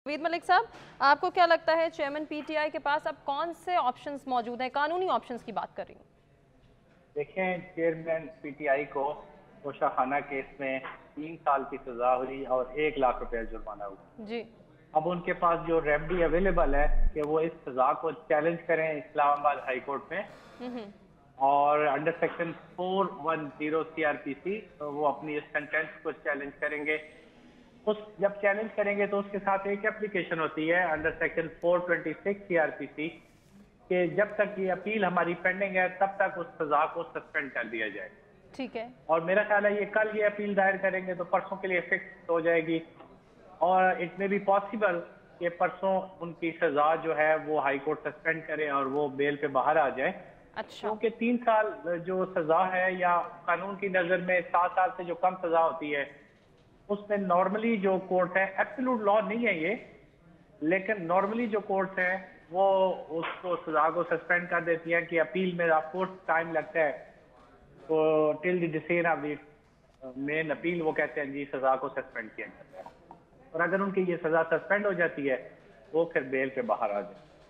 वेद मलिक साहब, आपको क्या लगता है चेयरमैन पीटीआई के पास अब कौन से ऑप्शंस मौजूद हैं? कानूनी ऑप्शंस की बात कर रही हूँ। देखें, चेयरमैन पीटीआई को तोशाखाना केस में 3 साल की सजा हुई और 1 लाख रुपया जुर्माना हुआ। जी। अब उनके पास जो रेमेडी अवेलेबल है कि वो इस सजा को चैलेंज करें इस्लामाबाद हाई कोर्ट में, और अंडर सेक्शन 410 सीआरपीसी तो वो अपनी इस सेंटेंस को चैलेंज करेंगे। जब चैलेंज करेंगे तो उसके साथ एक एप्लीकेशन होती है अंडर सेक्शन 426 सीआरपीसी कि जब तक ये अपील हमारी पेंडिंग है तब तक उस सजा को सस्पेंड कर दिया जाए। ठीक है। और मेरा ख्याल है ये कल ये अपील दायर करेंगे तो परसों के लिए फिक्स हो जाएगी, और इट में बी पॉसिबल कि परसों उनकी सजा जो है वो हाई कोर्ट सस्पेंड करे और वो बेल पे बाहर आ जाए। अच्छा। क्योंकि 3 साल जो सजा है या कानून की नजर में 7 साल से जो कम सजा होती है उसमें नॉर्मली जो कोर्ट है, एब्सोल्यूट लॉ नहीं है ये, लेकिन नॉर्मली जो कोर्ट है वो उसको सजा को सस्पेंड कर देती है कि अपील में ऑफ कोर्स टाइम लगता है, तो till the decision of the main appeal वो कहते हैं जी सजा को सस्पेंड किया जाता है, और अगर उनकी ये सजा सस्पेंड हो जाती है वो फिर बेल पे बाहर आ जाए।